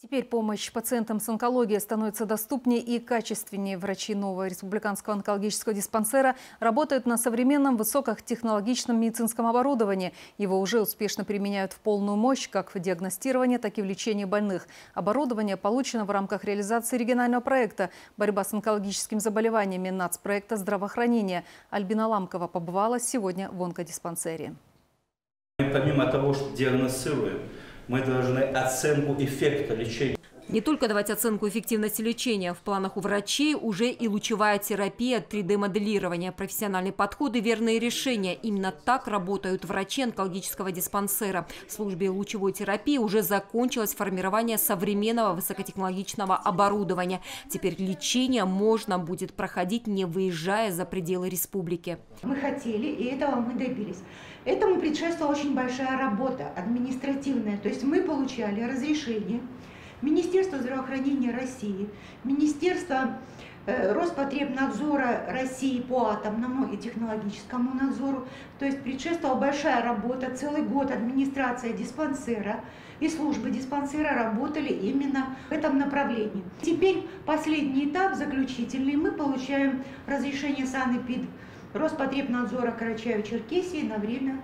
Теперь помощь пациентам с онкологией становится доступнее и качественнее. Врачи нового республиканского онкологического диспансера работают на современном высокотехнологичном медицинском оборудовании. Его уже успешно применяют в полную мощь как в диагностировании, так и в лечении больных. Оборудование получено в рамках реализации регионального проекта «Борьба с онкологическими заболеваниями» нацпроекта здравоохранения. Альбина Ламкова побывала сегодня в онкодиспансере. Помимо того, что диагностируем, мы должны оценку эффекта лечения. Не только давать оценку эффективности лечения. В планах у врачей уже и лучевая терапия, 3D-моделирование, профессиональные подходы, верные решения. Именно так работают врачи онкологического диспансера. В службе лучевой терапии уже закончилось формирование современного высокотехнологичного оборудования. Теперь лечение можно будет проходить, не выезжая за пределы республики. Мы хотели, и этого мы добились. Этому предшествовала очень большая работа административная. То есть мы получали разрешение Министерства здравоохранения России, Министерства Роспотребнадзора России по атомному и технологическому надзору. То есть предшествовала большая работа, целый год администрация диспансера и службы диспансера работали именно в этом направлении. Теперь последний этап, заключительный, мы получаем разрешение санэпид Роспотребнадзора Карачаево-Черкесии на время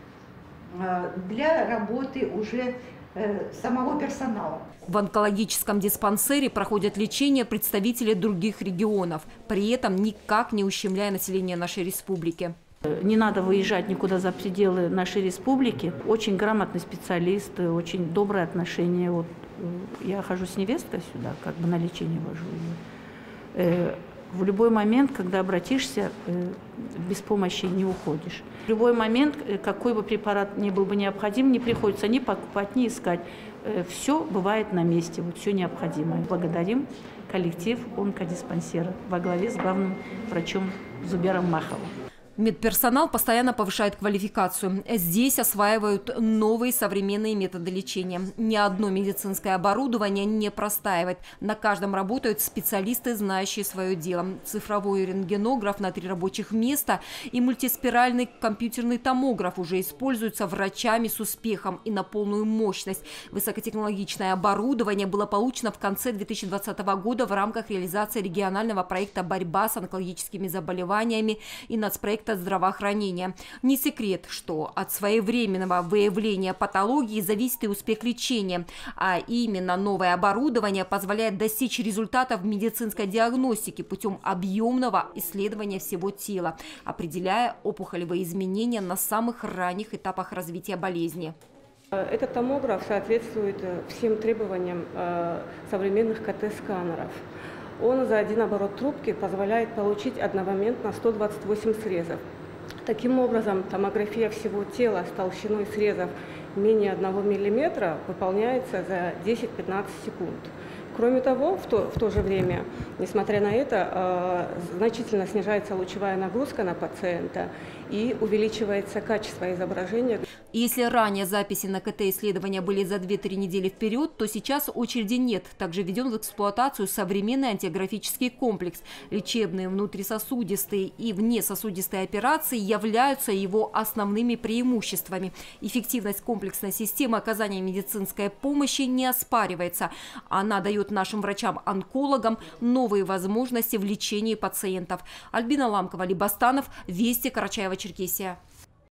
для работы уже самого персонала. В онкологическом диспансере проходят лечение представители других регионов, при этом никак не ущемляя население нашей республики. Не надо выезжать никуда за пределы нашей республики. Очень грамотные специалисты, очень доброе отношение. Вот я хожу с невесткой сюда, как бы на лечение вожу ее. В любой момент, когда обратишься, без помощи не уходишь. В любой момент, какой бы препарат ни был бы необходим, не приходится ни покупать, ни искать. Все бывает на месте, вот все необходимое. Благодарим коллектив онкодиспансера во главе с главным врачом Зубером Маховым. Медперсонал постоянно повышает квалификацию. Здесь осваивают новые современные методы лечения. Ни одно медицинское оборудование не простаивает. На каждом работают специалисты, знающие свое дело. Цифровой рентгенограф на 3 рабочих места и мультиспиральный компьютерный томограф уже используются врачами с успехом и на полную мощность. Высокотехнологичное оборудование было получено в конце 2020 года в рамках реализации регионального проекта «Борьба с онкологическими заболеваниями» и нацпроекта здравоохранения. Не секрет, что от своевременного выявления патологии зависит и успех лечения. А именно новое оборудование позволяет достичь результатов в медицинской диагностике путем объемного исследования всего тела, определяя опухолевые изменения на самых ранних этапах развития болезни. Этот томограф соответствует всем требованиям современных КТ-сканеров. Он за один оборот трубки позволяет получить одномоментно 128 срезов. Таким образом, томография всего тела с толщиной срезов менее 1 мм выполняется за 10-15 секунд. Кроме того, в то же время, несмотря на это, значительно снижается лучевая нагрузка на пациента и увеличивается качество изображения. Если ранее записи на КТ-исследования были за 2-3 недели вперед, то сейчас очереди нет. Также введен в эксплуатацию современный ангиографический комплекс. Лечебные, внутрисосудистые и внесосудистые операции являются его основными преимуществами. Эффективность комплексной системы оказания медицинской помощи не оспаривается. Она дает нашим врачам-онкологам новые возможности в лечении пациентов. Альбина Ламкова, Либастанов, Вести, Карачаево-Черкесия.